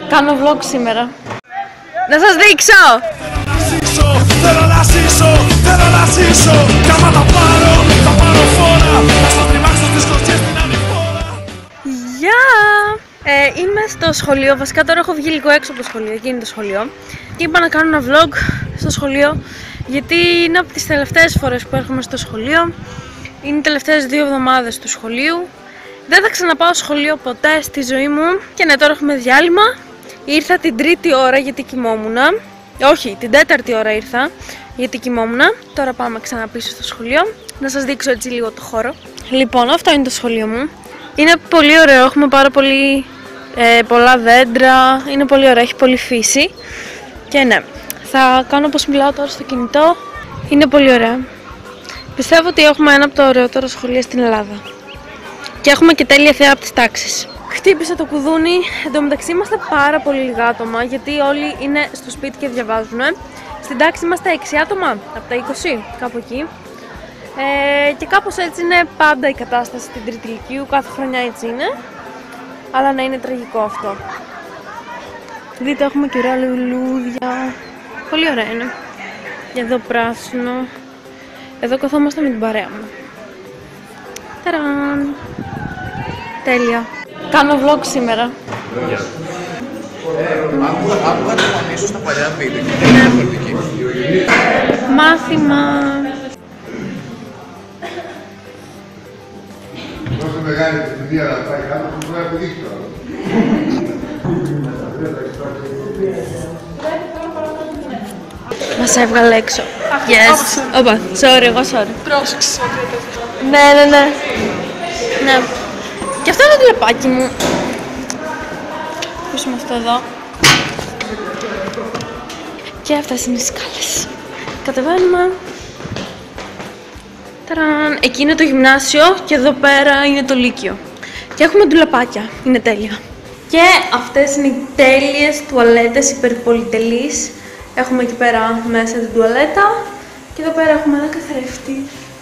Κάνω vlog σήμερα. Να σας δείξω! Θέλω να ζήσω, θέλω να ζήσω. Κι άμα τα πάρω φόρα. Θα στο τριμάξω στις κλωτσιές στην ανηφόρα. Γεια! Είμαι στο σχολείο, βασικά τώρα έχω βγει λίγο έξω από το σχολείο, εκεί είναι το σχολείο. Και είπα να κάνω ένα vlog στο σχολείο, γιατί είναι από τις τελευταίες φορές που έρχομαι στο σχολείο. Είναι οι τελευταίες 2 εβδομάδες του σχολείου. Δεν θα ξαναπάω σχολείο ποτέ στη ζωή μου. Και ναι, τώρα έχουμε διάλειμμα. Ήρθα την 3η ώρα γιατί κοιμόμουν. Όχι, την 4η ώρα ήρθα γιατί κοιμόμουν. Τώρα πάμε ξανά πίσω στο σχολείο. Να σας δείξω έτσι λίγο το χώρο. Λοιπόν, αυτό είναι το σχολείο μου. Είναι πολύ ωραίο, έχουμε πάρα πολύ, πολλά δέντρα. Είναι πολύ ωραίο, έχει πολύ φύση. Και ναι, θα κάνω πως μιλάω τώρα στο κινητό. Είναι πολύ ωραία. Πιστεύω ότι έχουμε ένα από τα ωραιότερα σχολεία στην Ελλάδα. Και έχουμε και τέλεια θέα από τις τάξεις. Χτύπησε το κουδούνι. Εν τω μεταξύ είμαστε πάρα πολύ λίγα άτομα, γιατί όλοι είναι στο σπίτι και διαβάζουν. Στην τάξη είμαστε 6 άτομα, από τα 20, κάπου εκεί. Και κάπως έτσι είναι πάντα η κατάσταση στην τρίτη ηλικίου, κάθε χρονιά έτσι είναι. Αλλά να είναι τραγικό αυτό. Δείτε, έχουμε και ωραία λουλούδια. Πολύ ωραία είναι. Εδώ πράσινο. Εδώ καθόμαστε με την παρέα μου. Ταραν! Τέλεια. Κάνω vlog σήμερα. Άκουγα τη φωνή σου στα παλιά βίντεο και είναι διαφορετική. Μάθημα. Όσο μεγάλη παιδιά να πάει κάτω, που πρέπει να δείξει τώρα. Μας έβγαλε έξω. Yes. Όπα, sorry, εγώ sorry. Πρόσεξε. Ναι. Ναι. Και αυτό είναι το τηλεπάκι μου. Πούσουμε αυτό εδώ. Και αυτές είναι οι σκάλες. Κατεβαίνουμε. Ταραν. Εκεί είναι το γυμνάσιο και εδώ πέρα είναι το λύκειο. Και έχουμε ντουλαπάκια. Είναι τέλεια. Και αυτές είναι οι τέλειες τουαλέτες υπερπολιτελείς. Έχουμε εκεί πέρα μέσα την τουαλέτα. Και εδώ πέρα έχουμε ένα καθρέφτη.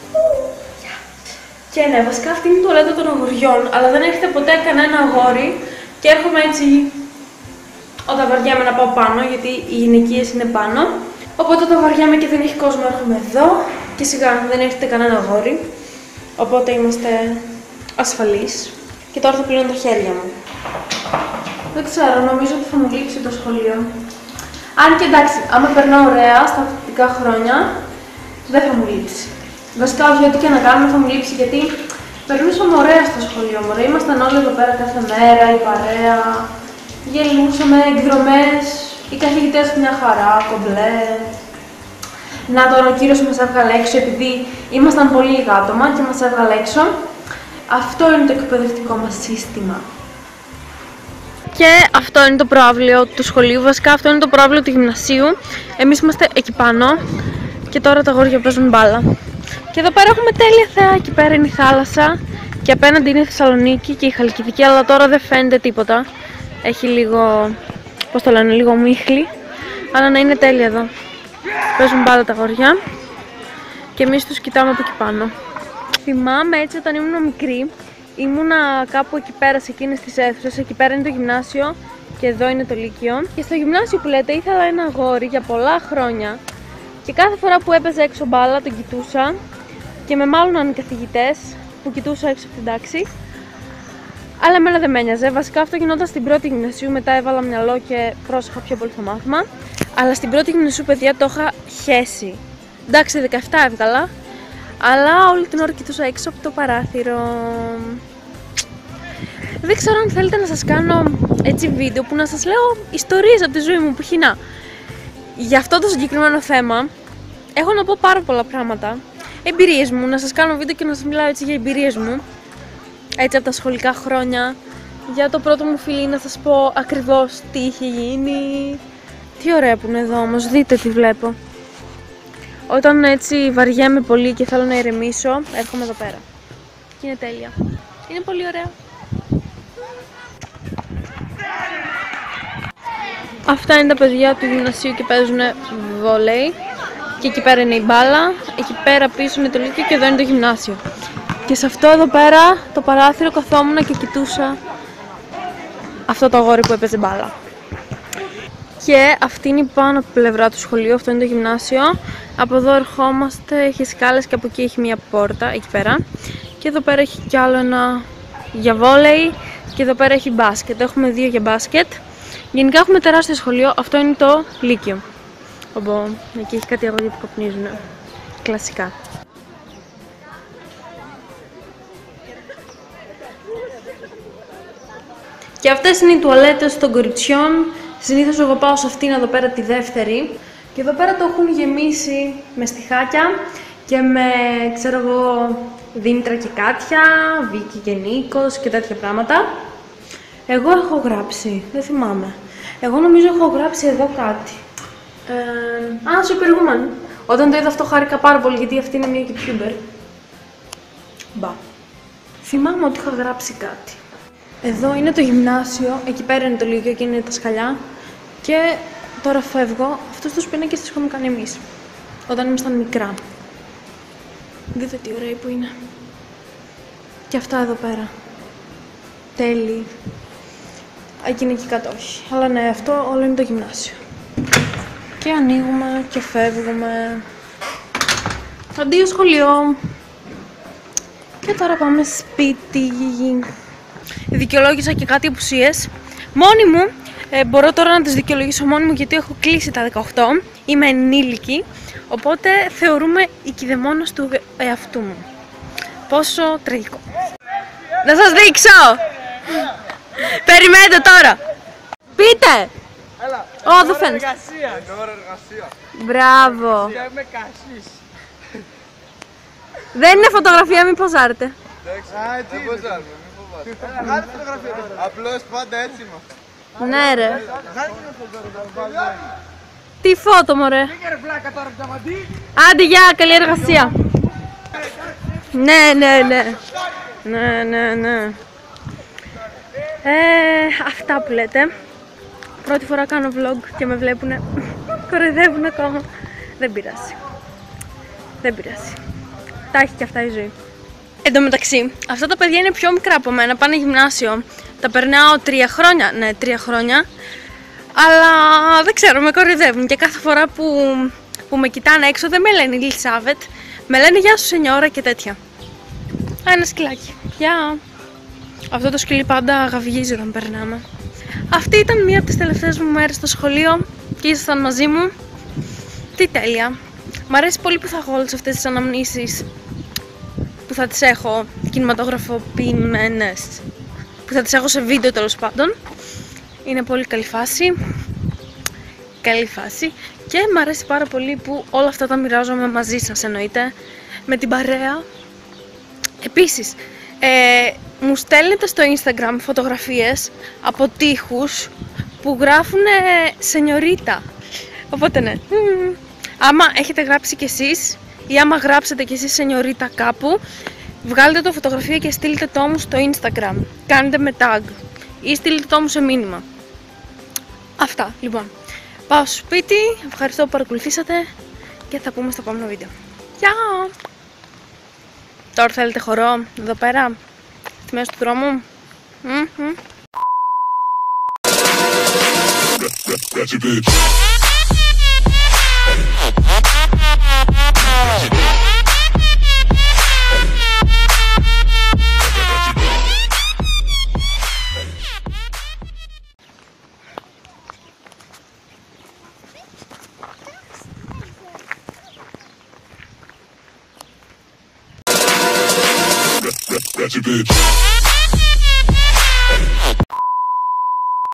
Και ναι, βασικά αυτή είναι η τουαλέτα των αγοριών, αλλά δεν έρχεται ποτέ κανένα αγόρι και έρχομαι έτσι όταν βαριέμαι να πάω πάνω, γιατί οι γυναικείες είναι πάνω. Οπότε όταν βαριέμαι και δεν έχει κόσμο έρχομαι εδώ και σιγά δεν έρχεται κανένα αγόρι. Οπότε είμαστε ασφαλείς. Και τώρα θα πλύνω τα χέρια μου. Δεν ξέρω, νομίζω ότι θα μου λείψει το σχολείο. Αν και εντάξει, άμα περνάω ωραία στα φοιτητικά χρόνια, δεν θα μου λείψει. Βασικά, όχι, ό,τι και να κάνουμε θα μου λείψει, γιατί περνούσαμε ωραία στο σχολείο. Ωραία, ήμασταν όλοι εδώ πέρα κάθε μέρα, η παρέα. Γελούσαμε, εκδρομές, οι καθηγητές μια χαρά, κομπλέ. Να τώρα ο κύριος μας έβγαλε έξω, επειδή ήμασταν πολύ λίγα άτομα και μας έβγαλε έξω. Αυτό είναι το εκπαιδευτικό μας σύστημα. Και αυτό είναι το προαύλιο του σχολείου, βασικά αυτό είναι το προαύλιο του γυμνασίου. Εμείς είμαστε εκεί πάνω και τώρα τα αγόρια παίζουν μπάλα. Και εδώ πέρα έχουμε τέλεια θέα, εκεί πέρα είναι η θάλασσα και απέναντι είναι η Θεσσαλονίκη και η Χαλκιδική, αλλά τώρα δεν φαίνεται τίποτα. Έχει λίγο, πώς το λένε, λίγο μίχλι, αλλά να είναι τέλεια εδώ. Παίζουν μπάλα τα αγόρια και εμείς τους κοιτάμε από εκεί πάνω. Θυμάμαι έτσι όταν ήμουν μικρή, ήμουνα κάπου εκεί πέρα σε εκείνες τις αίθουσες, εκεί πέρα είναι το γυμνάσιο και εδώ είναι το λύκειο. Και στο γυμνάσιο που λέτε ήθελα ένα αγόρι για πολλά χρόνια. Και κάθε φορά που έπαιζε έξω μπάλα τον κοιτούσα και με μάλωναν οι καθηγητές που κοιτούσα έξω από την τάξη. Αλλά εμένα δεν με ένοιαζε. Βασικά αυτό γινόταν στην πρώτη γυμνασίου, μετά έβαλα μυαλό και πρόσεχα πιο πολύ το μάθημα. Αλλά στην πρώτη γυμνασίου, παιδιά, το είχα χέσει. Εντάξει, 17 έβγαλα, αλλά όλη την ώρα κοιτούσα έξω από το παράθυρο. Δεν ξέρω αν θέλετε να σας κάνω έτσι βίντεο που να σας λέω ιστορίες από τη ζωή μου, π.χ. Για αυτό το συγκεκριμένο θέμα έχω να πω πάρα πολλά πράγματα. Εμπειρίες μου, να σας κάνω βίντεο και να σας μιλάω έτσι για εμπειρίες μου. Έτσι από τα σχολικά χρόνια. Για το πρώτο μου φιλί να σας πω ακριβώς τι είχε γίνει. Τι ωραία που είναι εδώ όμως, δείτε τι βλέπω. Όταν έτσι βαριέμαι πολύ και θέλω να ηρεμήσω, έρχομαι εδώ πέρα. Και είναι τέλεια. Είναι πολύ ωραία. Αυτά είναι τα παιδιά του γυμνασίου και παίζουν βόλεϊ. Και εκεί πέρα είναι η μπάλα, εκεί πέρα πίσω είναι το λύκειο και εδώ είναι το γυμνάσιο. Και σε αυτό εδώ πέρα το παράθυρο καθόμουν και κοιτούσα αυτό το αγόρι που έπαιζε μπάλα. Και αυτή είναι η πάνω πλευρά του σχολείου, αυτό είναι το γυμνάσιο. Από εδώ ερχόμαστε, έχει σκάλες και από εκεί έχει μια πόρτα, εκεί πέρα. Και εδώ πέρα έχει κι άλλο ένα για βόλεϊ και εδώ πέρα έχει μπάσκετ. Έχουμε 2 για μπάσκετ. Γενικά έχουμε τεράστιο σχολείο, αυτό είναι το Λύκειο. Οπότε εκεί έχει κάτι αγόρια που καπνίζουν. Κλασικά. Και αυτές είναι οι τουαλέτες των κοριτσιών. Συνήθως εγώ πάω σε αυτήν εδώ πέρα τη δεύτερη. Και εδώ πέρα το έχουν γεμίσει με στιχάκια και με, ξέρω εγώ, Δήμητρα και Κάτια, Βίκη και Νίκος και τέτοια πράγματα. Εγώ έχω γράψει, δεν θυμάμαι. Εγώ νομίζω έχω γράψει εδώ κάτι. Superwoman. Όταν το είδα αυτό χάρηκα πάρα πολύ γιατί αυτή είναι μια YouTuber. Μπα. Θυμάμαι ότι είχα γράψει κάτι. Εδώ είναι το γυμνάσιο, εκεί πέρα είναι το Λύκειο και είναι τα σκαλιά. Και τώρα φεύγω. Αυτούς τους πίνακες τους είχαμε κάνει εμείς, όταν ήμασταν μικρά. Δείτε τι ωραίοι που είναι. Και αυτά εδώ πέρα. Τέλει. Εκείνη εκεί κάτω όχι. Αλλά ναι, αυτό όλο είναι το γυμνάσιο. Και ανοίγουμε και φεύγουμε. Αντίο σχολείο. Και τώρα πάμε σπίτι. Δικαιολόγησα και κάτι απουσίες. Μόνη μου, μπορώ τώρα να τις δικαιολογήσω μόνη μου γιατί έχω κλείσει τα 18. Είμαι ενήλικη. Οπότε θεωρούμε η κηδεμόνος του εαυτού μου. Πόσο τραγικό. Να σας δείξω! Περιμένετε τώρα! Πείτε! Ω, δεν φαίνεται. Μπράβο! Δεν είναι φωτογραφία, μην ποζάρετε. Δεν ποζάρουμε, μην φοβάστε. Απλώς πάντα έτσι είμαστε. Ναι ρε. Τι φώτο μωρέ. Άντε γεια, καλή εργασία. Ναι. Αυτά που λέτε. Πρώτη φορά κάνω vlog και με βλέπουνε. Κοροϊδεύουν ακόμα. Δεν πειράζει. Τα έχει και αυτά η ζωή. Εν τω μεταξύ, αυτά τα παιδιά είναι πιο μικρά από μένα, πάνε γυμνάσιο. Τα περνάω 3 χρόνια, ναι 3 χρόνια. Αλλά δεν ξέρω, με κοροϊδεύουν και κάθε φορά που με κοιτάνε έξω δεν με λένε Ελισάβετ. Με λένε γεια σου σενιόρα και τέτοια. Ένα σκυλάκι. Γεια. Αυτό το σκυλί πάντα γαυγίζει όταν περνάμε. Αυτή ήταν μία από τις τελευταίες μου μέρες στο σχολείο και ήσασταν μαζί μου. Τι τέλεια. Μ' αρέσει πολύ που θα έχω όλες αυτές τις αναμνήσεις που θα τις έχω κινηματογραφοποιημένες, που θα τις έχω σε βίντεο τέλος πάντων. Είναι πολύ καλή φάση. Και μ' αρέσει πάρα πολύ που όλα αυτά τα μοιράζομαι μαζί σας, εννοείται, με την παρέα. Επίσης, μου στέλνετε στο Instagram φωτογραφίες από τοίχους που γράφουν σενιωρίτα. Οπότε ναι, άμα έχετε γράψει κι εσείς ή άμα γράψετε κι εσείς σενιωρίτα κάπου, βγάλετε το φωτογραφία και στείλτε το μου στο Instagram. Κάντε με tag ή στείλτε το μου σε μήνυμα. Αυτά, λοιπόν. Πάω στο σπίτι, ευχαριστώ που παρακολουθήσατε και θα πούμε στο επόμενο βίντεο. Γεια! Τώρα θέλετε χορό εδώ πέρα, στη μέση του δρόμου. That's your bitch.